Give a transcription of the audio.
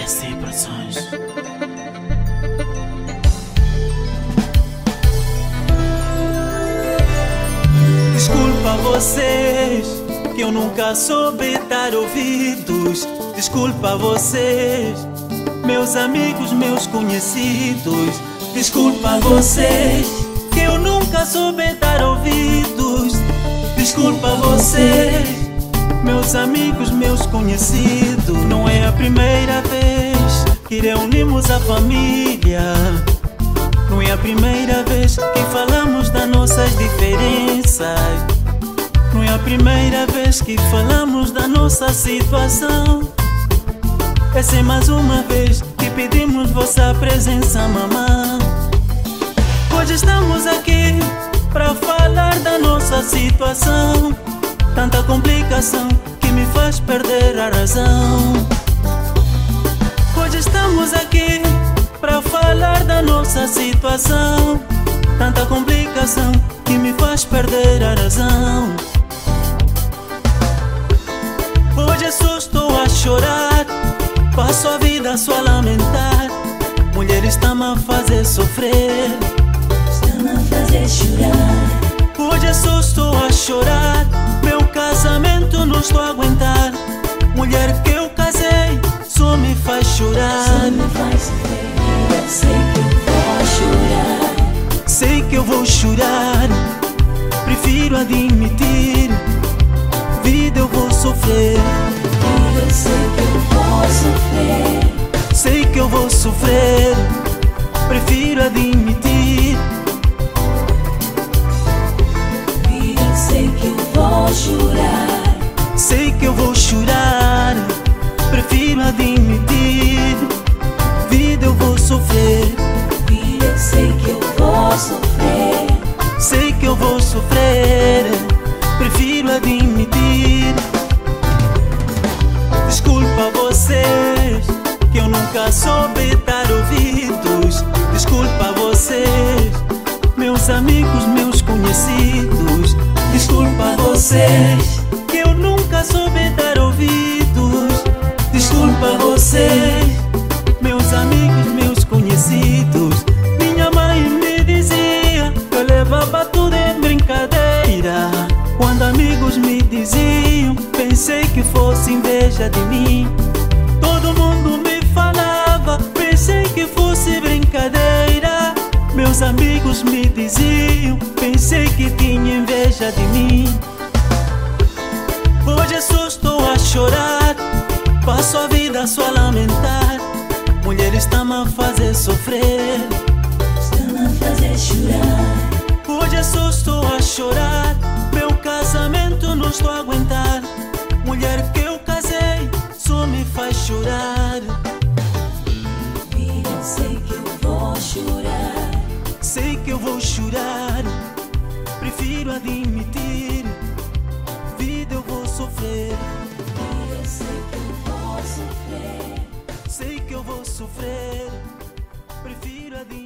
SC Produções. Desculpa vocês, que eu nunca soube dar ouvidos. Desculpa vocês, meus amigos, meus conhecidos. Desculpa vocês, que eu nunca soube dar ouvidos. Desculpa vocês, meus amigos, meus conhecidos. Não é a primeira vez que reunimos a família. Não é a primeira vez que falamos das nossas diferenças. Não é a primeira vez que falamos da nossa situação. Essa é mais uma vez que pedimos vossa presença, mamãe. Hoje estamos aqui para falar da nossa situação. Tanta complicação que me faz perder a razão. Hoje estamos aqui para falar da nossa situação. Tanta complicação que me faz perder a razão. Hoje só estou a chorar, passo a vida só a lamentar. Mulher está-me a fazer sofrer, está-me a fazer chorar. Hoje só estou a chorar, meu casamento não estou a aguentar. Mulher que eu casei só me faz chorar. Só me faz sofrer, eu sei que eu vou chorar. Sei que eu vou chorar, prefiro admitir. Vida eu vou sofrer. Eu sei que eu vou sofrer. Sei que eu vou sofrer, prefiro admitir. Eu sei que eu vou chorar. Sei que eu vou chorar, prefiro admitir. Vida eu vou sofrer. Eu sei que eu vou sofrer. Sei que eu vou sofrer, prefiro admitir. Desculpa vocês, que eu nunca soube dar ouvidos. Desculpa vocês, meus amigos, meus conhecidos. Desculpa vocês, que eu nunca soube dar ouvidos. Desculpa vocês, meus amigos, meus conhecidos. Minha mãe me dizia que eu levava tudo em brincadeira. Quando amigos me diziam, pensei que fosse inveja de mim. Todo mundo me falava, pensei que fosse brincadeira. Meus amigos me diziam, pensei que tinha inveja de mim. Hoje só estou a chorar, passo a vida só a lamentar. Mulher está-me a fazer sofrer, está-me a fazer chorar. Hoje só estou a chorar, meu casamento não estou a aguentar. Mulher que eu casei só me faz chorar. Eu sei que eu vou chorar. Sei que eu vou chorar, prefiro admitir. Vida eu vou sofrer. Eu sei que eu vou sofrer. Sei que eu vou sofrer, prefiro admitir.